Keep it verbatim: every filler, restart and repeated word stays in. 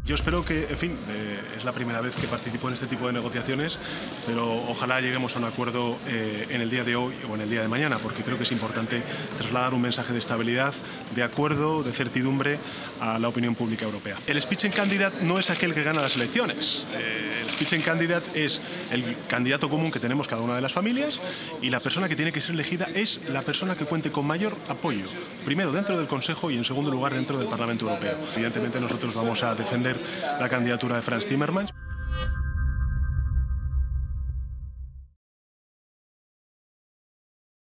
Yo espero que, en fin, eh, es la primera vez que participo en este tipo de negociaciones, pero ojalá lleguemos a un acuerdo eh, en el día de hoy o en el día de mañana, porque creo que es importante trasladar un mensaje de estabilidad, de acuerdo, de certidumbre a la opinión pública europea. El Spitzenkandidat no es aquel que gana las elecciones. Eh, el Spitzenkandidat es el candidato común que tenemos cada una de las familias y la persona que tiene que ser elegida es la persona que cuente con mayor apoyo, primero dentro del Consejo y en segundo lugar dentro del Parlamento Europeo. Evidentemente nosotros vamos a defender la candidatura de Frans Timmermans.